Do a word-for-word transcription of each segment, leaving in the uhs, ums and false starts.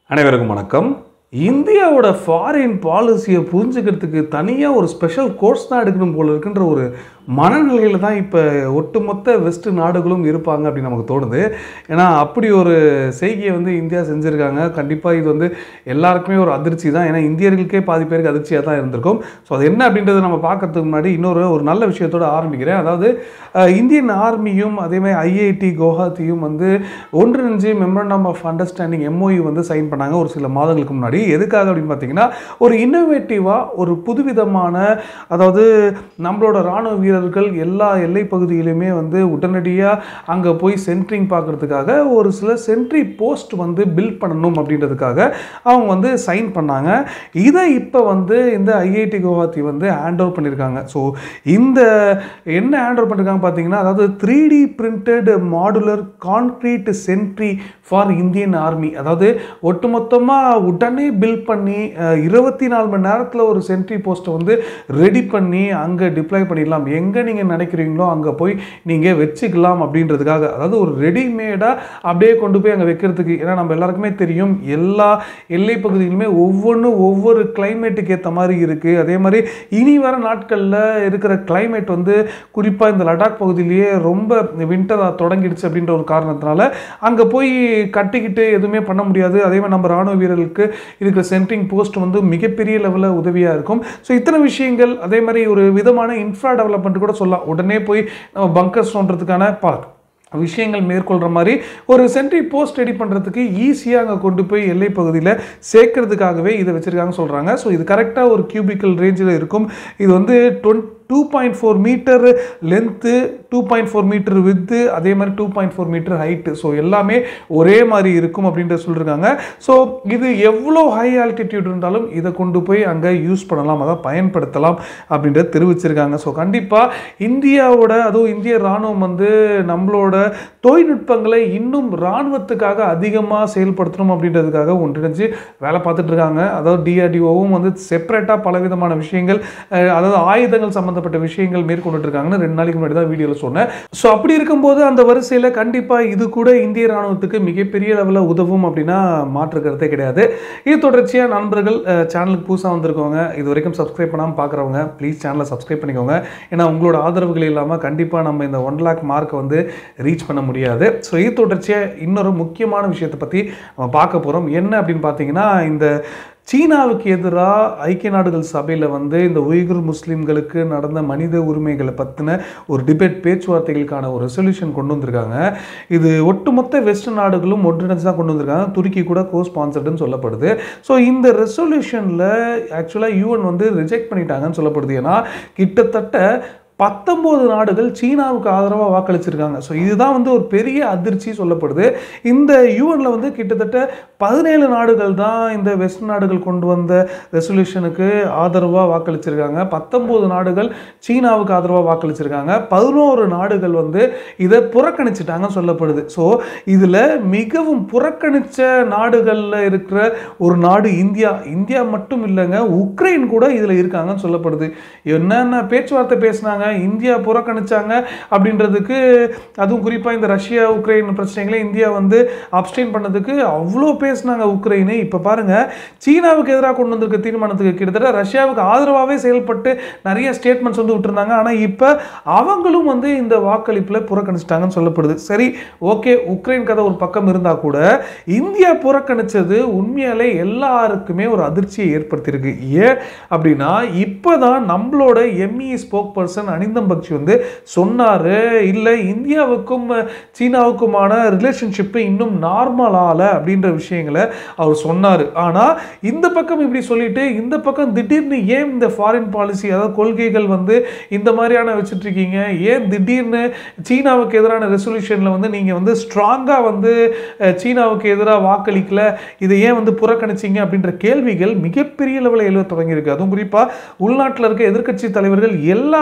அனைவருக்கும் வணக்கம். இந்தியாவோட ஃபாரின் பாலிசியை புரிஞ்சுக்கிறதுக்கு தனியாக ஒரு ஸ்பெஷல் கோர்ஸ் தான் எடுக்கணும் போல இருக்குன்ற ஒரு மனநிலையில் தான் இப்போ ஒட்டுமொத்த வெஸ்ட் நாடுகளும் இருப்பாங்க அப்படின்னு நமக்கு தோணுது. ஏன்னா அப்படி ஒரு செய்கையை வந்து இந்தியா செஞ்சுருக்காங்க. கண்டிப்பாக இது வந்து எல்லாருக்குமே ஒரு அதிர்ச்சி தான். ஏன்னா இந்தியர்களுக்கே பாதி பேருக்கு அதிர்ச்சியாக தான் இருந்திருக்கும். ஸோ அது என்ன அப்படின்றத நம்ம பார்க்கறதுக்கு முன்னாடி இன்னொரு ஒரு நல்ல விஷயத்தோடு ஆரம்பிக்கிறேன். அதாவது இந்தியன் ஆர்மியும் அதேமாதிரி ஐஐடி குவஹாத்தியும் வந்து ஒன்றிணைஞ்சு மெமரண்டம் ஆஃப் அண்டர்ஸ்டாண்டிங் எம்ஓயு வந்து சைன் பண்ணாங்க ஒரு சில மாதங்களுக்கு முன்னாடி. எதுக்காக அப்படின்னு பார்த்தீங்கன்னா, ஒரு இன்னோவேட்டிவாக ஒரு புதுவிதமான, அதாவது நம்மளோட இராணுவ வீரர்கள் எல்லா எல்லை பகுதியிலுமே வந்து உடனடியாக அங்கே போய் சென்ட்ரிங் பார்க்குறதுக்காக ஒரு சில சென்ட்ரி போஸ்ட் வந்து பில்ட் பண்ணணும் அப்படின்றதுக்காக அவங்க வந்து சைன் பண்ணாங்க. இதை இப்போ வந்து இந்த ஐஐடி குவஹாத்தி வந்து ஹேண்ட் ஓவர் பண்ணியிருக்காங்க. ஸோ இந்த என்ன ஹேண்ட் ஓவர் பண்ணியிருக்காங்க பார்த்தீங்கன்னா, அதாவது three D printed modular concrete sentry for Indian army. அதாவது ஒட்டுமொத்தமாக உடனே பில்ட் பண்ணி இருபத்தி நாலு மணி நேரத்தில் ஒரு சென்ட்ரி போஸ்ட்டை வந்து ரெடி பண்ணி அங்கே டிப்ளாய் பண்ணிடலாம். எங்கே நீங்கள் நினைக்கிறீங்களோ அங்கே போய் நீங்கள் வச்சுக்கலாம் அப்படின்றதுக்காக, அதாவது ஒரு ரெடிமேடாக அப்படியே கொண்டு போய் அங்கே வைக்கிறதுக்கு. ஏன்னா நம்ம எல்லாருக்குமே தெரியும், எல்லா எல்லை பகுதியிலுமே ஒவ்வொன்றும் ஒவ்வொரு கிளைமேட்டுக்கு ஏற்ற மாதிரி இருக்குது. அதே மாதிரி இனி வர நாட்களில் இருக்கிற கிளைமேட் வந்து குறிப்பாக இந்த லடாக் பகுதியிலேயே ரொம்ப வின்டர் தொடங்கிடுச்சு அப்படின்ற ஒரு காரணத்தினால அங்கே போய் கட்டிக்கிட்டு எதுவுமே பண்ண முடியாது. அதே மாதிரி நம்ம ராணுவ வீரர்களுக்கு இருக்கிற சென்ட்ரிங் போஸ்ட் வந்து மிகப்பெரிய லெவலில் உதவியாக இருக்கும். ஸோ இத்தனை விஷயங்கள், அதே மாதிரி ஒரு விதமான இன்ஃப்ரா டெவலப்மெண்ட் கூட சொல்லலாம். உடனே போய் நம்ம பங்கர்ஸ் தோன்றதுக்கான பார்க் விஷயங்கள் மேற்கொள்கிற மாதிரி ஒரு சென்ட்ரி போஸ்ட் ரெடி பண்ணுறதுக்கு ஈஸியாக அங்கே கொண்டு போய் எல்லை பகுதியில் சேர்க்கறதுக்காகவே இதை வச்சுருக்காங்கன்னு சொல்கிறாங்க. ஸோ இது கரெக்டாக ஒரு கியூபிக்கல் ரேஞ்சில் இருக்கும். இது வந்து twenty two point four metre length, two point four metre width, அதே மாதிரி two point four metre height. So எல்லாமே ஒரே மாதிரி இருக்கும் அப்படின்ற சொல்லியிருக்காங்க. ஸோ இது எவ்வளோ ஹை ஆல்டிடியூட் இருந்தாலும் இதை கொண்டு போய் அங்கே யூஸ் பண்ணலாம், அதை பயன்படுத்தலாம் அப்படின்றத தெரிவிச்சிருக்காங்க. ஸோ கண்டிப்பாக இந்தியாவோட, அதுவும் இந்திய இராணுவம் வந்து நம்மளோட தொழில்நுட்பங்களை இன்னும் இராணுவத்துக்காக அதிகமாக செயல்படுத்தணும் அப்படின்றதுக்காக ஒன்றிணைஞ்சு வேலை பார்த்துட்டு இருக்காங்க. அதாவது டிஆர்டிஓவும் வந்து செப்பரேட்டாக பலவிதமான விஷயங்கள், அதாவது ஆயுதங்கள் சம்பந்த விஷயங்கள் மேற்கொண்டு இருக்காங்கன்னு ரெண்டு நாளைக்கு முன்னாடி தான் வீடியோல சொன்னேன். சோ அப்படி இருக்கும்போது அந்த வரிசையில கண்டிப்பா இது கூட இந்திய ராணுவத்துக்கு மிகப்பெரிய லெவலில் உதவும் அப்படின்னா மாற்று கருத்தே கிடையாது. இது தொடர்ச்சியா நண்பர்கள் சேனலுக்கு புதுசாக வந்திருக்கவங்க, இது வரைக்கும் சப்ஸ்கிரைப் பண்ணாமல் பார்க்குறவங்க ப்ளீஸ் சேனலை சப்ஸ்கிரைப் பண்ணிக்கோங்க. ஏன்னா உங்களோட ஆதரவுகள் இல்லாமல் கண்டிப்பாக நம்ம இந்த ஒன் லேக் மார்க்கை வந்து ரீச் பண்ண முடியாது. ஸோ இது தொடர்ச்சியாக இன்னொரு முக்கியமான விஷயத்தை பற்றி நம்ம பார்க்க போகிறோம். என்ன அப்படின்னு பார்த்தீங்கன்னா, இந்த சீனாவுக்கு எதிராக ஐக்கிய நாடுகள் சபையில் வந்து இந்த உய்குர் முஸ்லீம்களுக்கு நடந்த மனித உரிமைகளை பற்றின ஒரு டிபேட், பேச்சுவார்த்தைகளுக்கான ஒரு ரெசல்யூஷன் கொண்டு வந்திருக்காங்க. இது ஒட்டுமொத்த வெஸ்ட் நாடுகளும் ஒன்றிணைச்சு தான் கொண்டு வந்திருக்காங்க. துருக்கி கூட கோ ஸ்பான்சர்டுன்னு சொல்லப்படுது. ஸோ இந்த ரெசல்யூஷனில் ஆக்சுவலாக யூஎன் வந்து ரிஜெக்ட் பண்ணிட்டாங்கன்னு சொல்லப்படுது. ஏன்னா கிட்டத்தட்ட பத்தொன்பது நாடுகள் சீனாவுக்கு ஆதரவாக வாக்களிச்சிருக்காங்க. ஸோ இதுதான் வந்து ஒரு பெரிய அதிர்ச்சி சொல்லப்படுது. இந்த யூஎன்ல வந்து கிட்டத்தட்ட பதினேழு நாடுகள் தான் இந்த வெஸ்ட் நாடுகள் கொண்டு வந்த ரெசல்யூஷனுக்கு ஆதரவாக வாக்களிச்சிருக்காங்க. பத்தொன்பது நாடுகள் சீனாவுக்கு ஆதரவாக வாக்களிச்சிருக்காங்க. பதினோரு நாடுகள் வந்து இதை புறக்கணிச்சிட்டாங்கன்னு சொல்லப்படுது. ஸோ இதில் மிகவும் புறக்கணித்த நாடுகளில் இருக்கிற ஒரு நாடு இந்தியா. இந்தியா மட்டும் இல்லைங்க, உக்ரைன் கூட இதில் இருக்காங்கன்னு சொல்லப்படுது. என்னென்ன பேச்சுவார்த்தை பேசினாங்க, இந்தியா புறக்கணிச்சாங்க அப்படின்றதுக்கு, அதுவும் குறிப்பாக இந்த ரஷ்யா உக்ரைன் பிரச்சனைகளை இந்தியா வந்து அப்ஸ்டெயின் பண்ணதுக்கு அவ்வளோ பேசினாங்க உக்ரைனு. இப்போ பாருங்க, சீனாவுக்கு எதிராக கொண்டு வந்திருக்க தீர்மானத்துக்கு கிட்டத்தட்ட ரஷ்யாவுக்கு ஆதரவாகவே செயல்பட்டு நிறைய ஸ்டேட்மெண்ட்ஸ் வந்து விட்டுருந்தாங்க. ஆனால் இப்போ அவங்களும் வந்து இந்த வாக்களிப்பில் புறக்கணிச்சிட்டாங்கன்னு சொல்லப்படுது. சரி, ஓகே, உக்ரைன் கதை ஒரு பக்கம் இருந்தால் கூட இந்தியா புறக்கணிச்சது உண்மையாலே எல்லாருக்குமே ஒரு அதிர்ச்சியை ஏற்படுத்தியிருக்கு. ஏன் அப்படின்னா, இப்போதான் நம்மளோட ME spoke person Arindam Bagchi வந்து சொன்னாரு, இல்லை இந்தியாவுக்கும் சீனாவுக்குமான ரிலேஷன்ஷிப் இன்னும் நார்மல் ஆகல அப்படின்ற விஷயங்களை அவர் சொன்னார். ஆனால் இந்த பக்கம் இப்படி சொல்லிட்டு இந்த பக்கம் திடீர்னு ஏன் இந்த ஃபாரின் பாலிசி, அதாவது கொள்கைகள் வந்து இந்த மாதிரியான வச்சுட்டு இருக்கீங்க, ஏன் திடீர்னு சீனாவுக்கு எதிரான ரெசல்யூஷனில் வந்து நீங்கள் வந்து ஸ்ட்ராங்காக வந்து சீனாவுக்கு எதிராக வாக்களிக்கல, இதை ஏன் வந்து புறக்கணிச்சிங்க அப்படின்ற கேள்விகள் மிகப்பெரிய லெவலில் எழுத தொடங்கியிருக்கு. அதுவும் குறிப்பாக உள்நாட்டில் இருக்க எதிர்க்கட்சி தலைவர்கள் எல்லாருமே இதை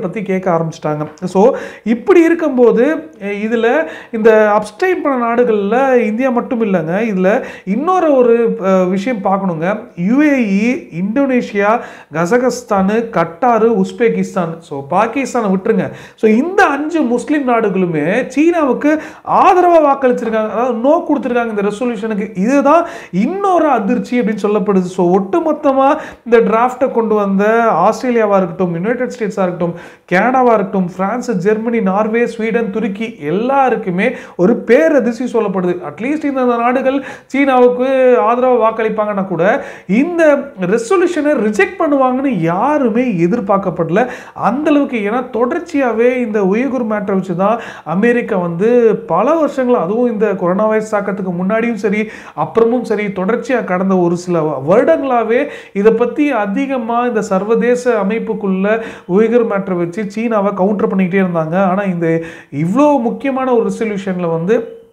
பற்றி கேட்க ஆரம்பிச்சிட்டாங்க. ஸோ இப்படி இருக்கும்போது இதில் இந்த அப்ஸ்டைன் பண்ண நாடுகளில் இந்தியா மட்டும் இல்லைங்க, இதில் இன்னொரு ஒரு விஷயம் பார்க்கணுங்க. UAE, Indonesia, Kazakhstan, Qatar, Uzbekistan, so பாகிஸ்தானை விட்டுருங்க. ஸோ இந்த அஞ்சு முஸ்லீம் நாடுகளுமே சீனாவுக்கு ஆதரவாக வாக்களிச்சிருக்காங்க, அதாவது நோ கொடுத்துருக்காங்க இந்த ரெசல்யூஷனுக்கு. இதுதான் இன்னொரு அதிர்ச்சி அப்படின்னு சொல்லப்படுது. ஸோ ஒட்டுமொத்தமாக இந்த டிராஃப்டை கொண்டு வந்த ஆஸ்திரேலியாவாக இருக்கட்டும், யுனைடெட் ஸ்டேட்ஸாக இருக்கட்டும், கனடாவாக இருக்கட்டும், பிரான்ஸ், ஜெர்மனி, நார்வே, ஸ்வீடன், துருக்கி எல்லாருக்குமே ஒரு பேரதிர்ச்சி சொல்லப்படுது. அட்லீஸ்ட் இந்த நாடுகள் சீனாவுக்கு ஆதரவாக வாக்களிப்பாங்கன்னா கூட இந்த ரெசல்யூஷனை ரிஜெக்ட் பண்ணுவாங்கன்னு யாருமே எதிர்பார்க்கப்படல அந்த அளவுக்கு. ஏன்னா தொடர்ச்சியாகவே இந்த உய்குர் மேட்டரை வச்சு தான் அமெரிக்கா வந்து பல வருஷங்கள், அதுவும் இந்த கொரோனா வைரஸ் தாக்கத்துக்கு முன்னாடியும் சரி அப்புறமும் சரி, தொடர்ச்சியாக கடந்த ஒரு சில வருடங்களாகவே இதை பற்றி அதிகமாக இந்த சர்வதேச அமைப்புக்குள்ள உய்குர் மேட்டரை வச்சு சீனாவை கவுண்டர் பண்ணிக்கிட்டே இருந்தாங்க. ஆனால் இந்த இவ்வளோ முக்கியமான ஒரு ரெசல்யூஷனில் வந்து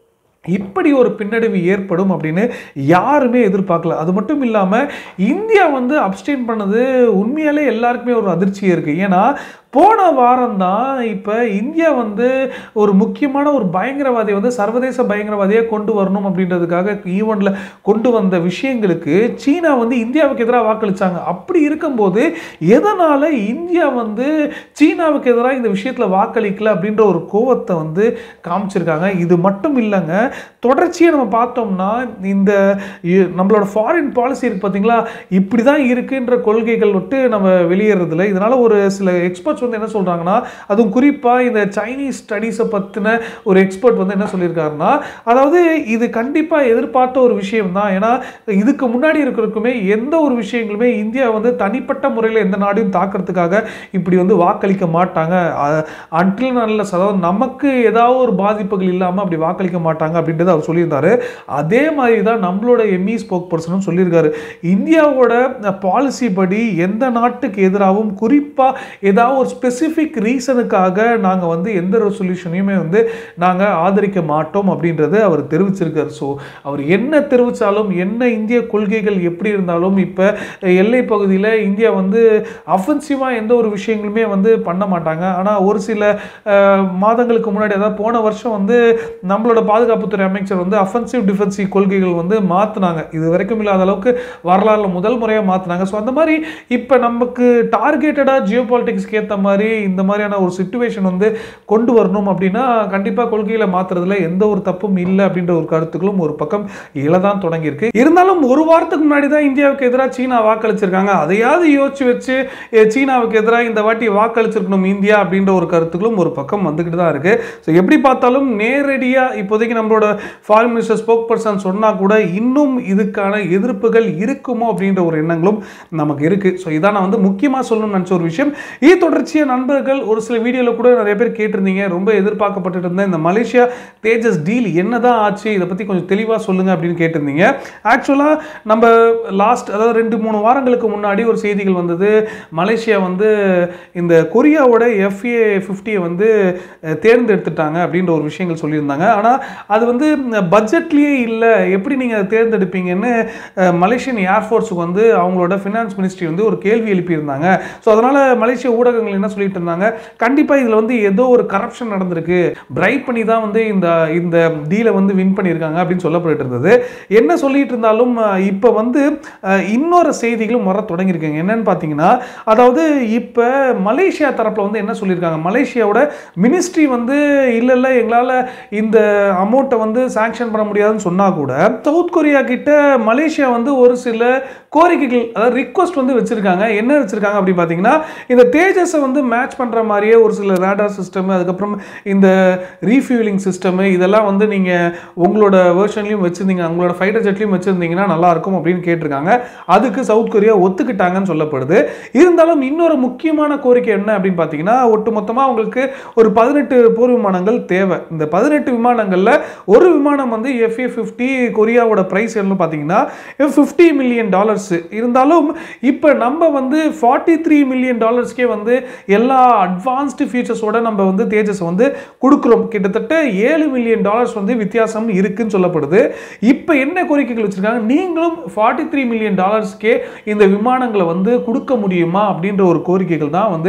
இப்படி ஒரு பின்னடைவு ஏற்படும் அப்படின்னு யாருமே எதிர்பார்க்கல. அது மட்டும் இல்லாமல் இந்தியா வந்து அப்ஸ்டெயின் பண்ணது உண்மையாலே எல்லாருக்குமே ஒரு அதிர்ச்சியே இருக்குது. ஏன்னா போன வாரம் தான் இப்போ இந்தியா வந்து ஒரு முக்கியமான ஒரு பயங்கரவாதியை வந்து சர்வதேச பயங்கரவாதியாக கொண்டு வரணும் அப்படின்றதுக்காக ஈவெண்ட்ல கொண்டு வந்த விஷயங்களுக்கு சீனா வந்து இந்தியாவுக்கு எதிராக வாக்களிச்சாங்க. அப்படி இருக்கும்போது எதனால் இந்தியா வந்து சீனாவுக்கு எதிராக இந்த விஷயத்தில் வாக்களிக்கல அப்படின்ற ஒரு கோவத்தை வந்து காமிச்சிருக்காங்க. இது மட்டும் இல்லைங்க, தொடர்ச்சியாக நம்ம பார்த்தோம்னா இந்த நம்மளோட ஃபாரின் பாலிசி இருக்கு பார்த்தீங்களா, இப்படி தான் இருக்குன்ற கொள்கைகள் விட்டு நம்ம வெளியேறதில்லை. இதனால ஒரு சில எக்ஸ்பர்ட்ஸ் வந்து என்ன சொல்றாங்கன்னா, அதுவும் குறிப்பா இந்த சைனீஸ் ஸ்டடீஸை பத்தின ஒரு எக்ஸ்பர்ட் வந்து என்ன சொல்லியிருக்காருன்னா, அதாவது இது கண்டிப்பா எதிர்பார்த்த ஒரு விஷயம் தான். ஏன்னா இதுக்கு முன்னாடி இருக்கிறதுக்குமே எந்த ஒரு விஷயங்களுமே இந்தியா வந்து தனிப்பட்ட முறையில் எந்த நாடையும் தாக்கிறதுக்காக இப்படி வந்து வாக்களிக்க மாட்டாங்க. அன்டில் நல்ல அதாவது நமக்கு ஏதாவது ஒரு பாதிப்புகள் இல்லாமல் அப்படி வாக்களிக்க மாட்டாங்க அப்படின்றது அவர் சொல்லியிருந்தாரு. அதே மாதிரி தான் நம்மளோட எம்இ ஸ்போக் பர்சனும் சொல்லியிருக்காரு. இந்தியாவோட பாலிசி படி எந்த நாட்டுக்கு எதிராகவும் குறிப்பா ஏதாவது ஒரு ஸ்பெசிஃபிக் ரீசனுக்காக நாங்கள் வந்து எந்த ரெசல்யூஷனையுமே வந்து நாங்கள் ஆதரிக்க மாட்டோம் அப்படின்றது அவர் தெரிவிச்சிருக்கார். ஸோ அவர் என்ன தெரிவித்தாலும், என்ன இந்திய கொள்கைகள் எப்படி இருந்தாலும், இப்போ எல்லை பகுதியில் இந்தியா வந்து அஃபென்சிவாக எந்த ஒரு விஷயங்களுமே வந்து பண்ண மாட்டாங்க. ஆனால் ஒரு சில மாதங்களுக்கு முன்னாடி, அதாவது போன வருஷம் வந்து நம்மளோட பாதுகாப்புத்துறை அமைச்சர் வந்து அஃபென்சிவ் டிஃபென்சிவ் கொள்கைகள் வந்து மாற்றினாங்க. இது வரைக்கும் இல்லாத அளவுக்கு வரலாறுல முதல் முறையாக மாற்றினாங்க. ஸோ அந்த மாதிரி இப்போ நமக்கு டார்கெட்டடாக ஜியோ பாலிட்டிக்ஸ்க்கு ஏற்ற மாதிரி இந்த மாதிரியான ஒரு சிச்சுவேஷன் வந்து கொண்டு வரணும் அப்படின்னா கண்டிப்பாக கொள்கையில் மாற்றுறதுல எந்த ஒரு தப்பும் இல்லை அப்படின்ற ஒரு கருத்துக்களும் ஒரு பக்கம் இழதான் தொடங்கியிருக்கு. இருந்தாலும் ஒரு வாரத்துக்கு முன்னாடி தான் இந்தியாவுக்கு எதிராக சீனா வாக்களிச்சிருக்காங்க. அதையாவது யோசிச்சு வச்சு சீனாவுக்கு எதிராக இந்த வாட்டி வாக்களிச்சிருக்கணும் இந்தியா அப்படின்ற ஒரு கருத்துக்களும் ஒரு பக்கம் வந்துக்கிட்டு தான் இருக்கு. ஸோ எப்படி பார்த்தாலும் நேரடியாக இப்போதைக்கு நம்மளோட ஃபாரின் மினிஸ்டர் ஸ்போக் பர்சன் சொன்னால் கூட இன்னும் இதுக்கான எதிர்ப்புகள் இருக்குமோ அப்படின்ற ஒரு எண்ணங்களும் நமக்கு இருக்கு. ஸோ இதான் நான் வந்து முக்கியமாக சொல்லணும்னு நினச்ச ஒரு விஷயம். இது தொடர்ச்சியாக நண்பர்கள் ஒரு சில வீடியோவில் கூட நிறைய பேர் கேட்டிருந்தீங்க, ரொம்ப எதிர்பார்க்கப்பட்டு இருந்த இந்த மலேசியா தேஜஸ் டீல் என்னதான் ஆச்சு, இதை பற்றி கொஞ்சம் தெளிவாக சொல்லுங்க அப்படின்னு கேட்டிருந்தீங்க. ஆக்சுவலாக நம்ம லாஸ்ட் அதாவது ரெண்டு மூணு வாரங்களுக்கு முன்னாடி ஒரு செய்திகள் வந்தது, மலேசியா வந்து இந்த கொரியாவோட எஃப்ஏ ஃபிஃப்டியை வந்து தேர்ந்தெடுத்துட்டாங்க அப்படின்ற ஒரு விஷயங்கள் சொல்லியிருந்தாங்க. ஆனால் அது வந்து பட்ஜெட்லேயே இல்லை, எப்படி நீங்கள் அதை தேர்ந்தெடுப்பீங்கன்னு மலேசியன் ஏர்ஃபோர்ஸுக்கு வந்து அவங்களோட ஃபினான்ஸ் மினிஸ்ட்ரி வந்து ஒரு கேள்வி எழுப்பியிருந்தாங்க. ஸோ அதனால் மலேசிய ஊடகங்கள் என்ன சொல்லிட்டு இருந்தாங்க, கண்டிப்பாக இதில் வந்து ஏதோ ஒரு கரப்ஷன் நடந்திருக்கு, பிரைப் பண்ணி தான் வந்து இந்த இந்த டீலை வந்து வின் பண்ணியிருக்காங்க அப்படின்னு சொல்லப்பட்டு இருந்தது. என்ன சொல்லிட்டு இருந்தாலும் இப்போ வந்து இன்னொரு செய்திகளும் வர தொடங்கியிருக்காங்க. என்னன்னு பார்த்தீங்கன்னா, அதாவது இப்போ மலேசியா தரப்பில் வந்து என்ன சொல்லியிருக்காங்க, மலேசியாவோட மினிஸ்ட்ரி வந்து இல்லை இல்லை எங்களால் இந்த அமௌண்ட்டை வந்து சாங்ஷன் பண்ண முடியாதுன்னு சொன்னால் கூட சவுத் கொரியா கிட்ட மலேசியா வந்து ஒரு சில கோரிக்கைகள் அதாவது ரிக்வஸ்ட் வந்து வச்சிருக்காங்க. என்ன வச்சிருக்காங்க அப்படின்னு பார்த்தீங்கன்னா, இந்த தேஜஸை வந்து மேட்ச் பண்ணுற மாதிரியே ஒரு சில ரேடார் சிஸ்டம், அதுக்கப்புறம் இந்த ரீஃபியூலிங் சிஸ்டம், இதெல்லாம் வந்து நீங்கள் உங்களோட வெர்ஷன்லையும் வச்சுருந்தீங்க, உங்களோட ஃபைட்டர் ஜெட்லையும் வச்சுருந்தீங்கன்னா நல்லாயிருக்கும் அப்படின்னு கேட்டிருக்காங்க. அதுக்கு சவுத் கொரியா ஒத்துக்கிட்டாங்கன்னு சொல்லப்படுது. இருந்தாலும் இன்னொரு முக்கியமான கோரிக்கை என்ன அப்படின்னு பார்த்தீங்கன்னா, ஒட்டுமொத்தமாக உங்களுக்கு ஒரு பதினெட்டு போர் விமானங்கள் தேவை. இந்த பதினெட்டு விமானங்களில் ஒரு விமானம் வந்து எஃப்ஏ ஃபிஃப்டி கொரியாவோட ப்ரைஸ் என்ன பார்த்தீங்கன்னா ஃபிஃப்டி மில்லியன் டாலர்ஸ். இருந்தாலும் இப்போ நம்ம வந்து ஃபார்ட்டி த்ரீ மில்லியன் டாலர்ஸ்க்கே வந்து எல்லா அட்வான்ஸ்டு ஃபீச்சர்ஸோட நம்ம வந்து தேஜஸ் வந்து கொடுக்குறோம். கிட்டத்தட்ட ஏழு மில்லியன் டாலர்ஸ் வந்து வித்தியாசம் இருக்குன்னு சொல்லப்படுது. இப்போ என்ன கோரிக்கைகள் வச்சிருக்காங்க, நீங்களும் ஃபார்ட்டி த்ரீ மில்லியன் டாலர்ஸ்க்கே இந்த விமானங்களை வந்து கொடுக்க முடியுமா அப்படின்ற ஒரு கோரிக்கைகள் தான் வந்து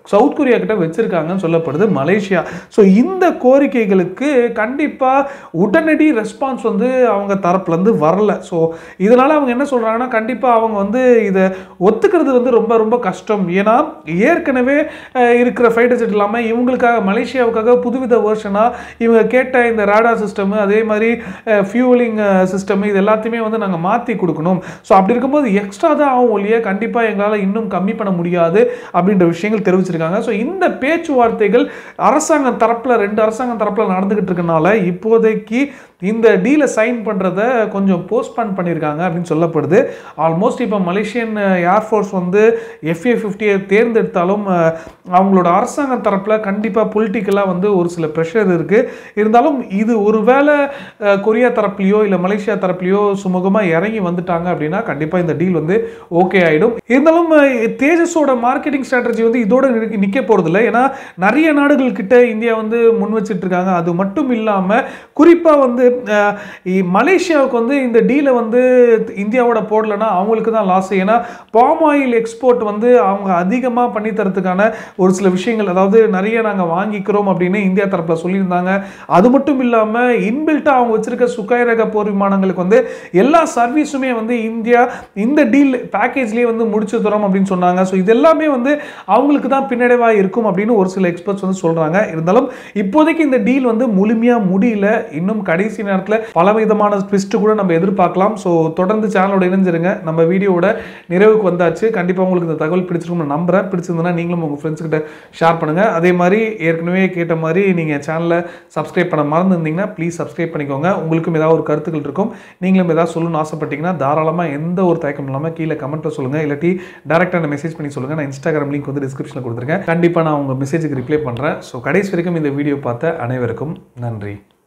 சவுத் கொரியா கிட்ட வச்சிருக்காங்கன்னு சொல்லப்படுது மலேசியா. ஸோ இந்த கோரிக்கைகளுக்கு கண்டிப்பாக உடனடி ரெஸ்பான்ஸ் வந்து அவங்க தரப்புலேருந்து வரல. ஸோ இதனால் அவங்க என்ன சொல்கிறாங்கன்னா, கண்டிப்பாக அவங்க வந்து இதை ஒத்துக்கிறது வந்து ரொம்ப ரொம்ப கஷ்டம். ஏன்னா ஏற்கனவே இருக்கிற ஃபைட்டர் ஜெட் இல்லாமல் இவங்களுக்காக மலேசியாவுக்காக புதுவித வேர்ஷனாக இவங்க கேட்ட இந்த ரேடார் சிஸ்டம், அதே மாதிரி ஃபியூலிங் சிஸ்டம், இது எல்லாத்தையுமே வந்து நாங்கள் மாற்றி கொடுக்கணும். ஸோ அப்படி இருக்கும்போது எக்ஸ்ட்ரா தான் ஆகும் ஒழிய கண்டிப்பாக எங்களால் இன்னும் கம்மி பண்ண முடியாது அப்படின்ற விஷயங்கள் தெரிவிச்சிருக்காங்க. ஸோ இந்த பேச்சுவார்த்தைகள் அரசாங்கம் தரப்பில் ரெண்டு அரசாங்கம் தரப்பில் நடந்துகிட்டு இருக்கனால இப்போதைக்கு இந்த டீலை சைன் பண்ணுறதை கொஞ்சம் போஸ்ட்பான் பண்ணியிருக்காங்க அப்படின்னு சொல்லப்படுது. ஆல்மோஸ்ட் இப்போ மலேசியன் ஏர்ஃபோர்ஸ் வந்து எஃப்ஏ ஃபிஃப்டியை தேர்ந்தெடுத்தாலும் அவங்களோட அரசாங்கம் தரப்பில் கண்டிப்பாக பொலிட்டிக்கலாக வந்து ஒரு சில ப்ரெஷர் இருக்குது. இருந்தாலும் இது ஒரு வேளை கொரியா தரப்புலையோ இல்லை மலேசியா தரப்புலையோ சுமூகமாக இறங்கி வந்துட்டாங்க அப்படின்னா கண்டிப்பாக இந்த டீல் வந்து ஓகே ஆகிடும். இருந்தாலும் தேஜஸோட மார்க்கெட்டிங் ஸ்ட்ராட்டஜி வந்து இதோட நிற்க போகிறதில்ல. ஏன்னா நிறைய நாடுகள் கிட்ட இந்தியா வந்து முன் வச்சுட்டு இருக்காங்க. அது மட்டும் இல்லாமல் குறிப்பாக வந்து மலேசியாவுக்கு வந்து இந்த டீலை வந்து இந்தியாவோட போடலைன்னா அவங்களுக்கு தான் லாஸ். ஏன்னா பாம் ஆயில் எக்ஸ்போர்ட் வந்து அவங்க அதிகமாக பண்ணி தரத்துக்கான ஒரு சில விஷயங்கள், அதாவது நிறைய நாங்கள் வாங்கிக்கிறோம் அப்படின்னு இந்தியா தரப்பில் சொல்லியிருந்தாங்க. அது மட்டும் இல்லாமல் இன்பில்ட்டாக அவங்க வச்சிருக்க சுகாய் ரக போர் விமானங்களுக்கு வந்து எல்லா சர்வீஸுமே வந்து இந்தியா இந்த டீல் பேக்கேஜ்லேயே வந்து முடிச்சு தரோம் அப்படின்னு சொன்னாங்க. ஸோ இது எல்லாமே வந்து அவங்களுக்கு தான் பின்னடைவாக இருக்கும் அப்படின்னு ஒரு சில எக்ஸ்பர்ட்ஸ் வந்து சொல்கிறாங்க. இருந்தாலும் இப்போதைக்கு இந்த டீல் வந்து முழுமையாக முடியல. இன்னும் கடைசி நேரத்தில் பலவிதமான ட்விஸ்ட் கூட நம்ம எதிர்பார்க்கலாம். ஸோ தொடர்ந்து சேனலோட இணைஞ்சிருங்க. நம்ம வீடியோட நிறைவுக்கு வந்தாச்சு. கண்டிப்பாக உங்களுக்கு இந்த தகவல் பிடிச்சிருக்கும் நம்புறேன். பிடிச்சிருந்தனா நீங்களும் உங்கள் ஃப்ரெண்ட்ஸ் கிட்ட ஷேர் பண்ணுங்க. அதே மாதிரி ஏற்கனவே கேட்ட மாதிரி நீங்கள் சேனலை சப்ஸ்கிரைப் பண்ண மறந்துருந்தீங்கன்னா ப்ளீஸ் சப்ஸ்கிரைப் பண்ணிக்கோங்க. உங்களுக்கும் ஏதாவது ஒரு கருத்துக்கள் இருக்கும், நீங்களும் ஏதாவது சொல்லணும்னு ஆசைப்பட்டீங்கன்னா தாராளமாக எந்த ஒரு தயக்கம் இல்லாமல் கீழே கமெண்ட்டில் சொல்லுங்கள். இல்லாட்டி டேரெக்டாக மெசேஜ் பண்ணி சொல்லுங்கள். நான் இன்ஸ்டாகிராம் லிங்க் வந்து டிஸ்கிரிப்ஷனில் கொடுத்துருக்கேன். கண்டிப்பாக நான் உங்கள் மெசேஜுக்கு ரிப்ளை பண்ணுறேன். ஸோ கடைசி வரைக்கும் இந்த வீடியோ பார்த்த அனைவருக்கும் நன்றி.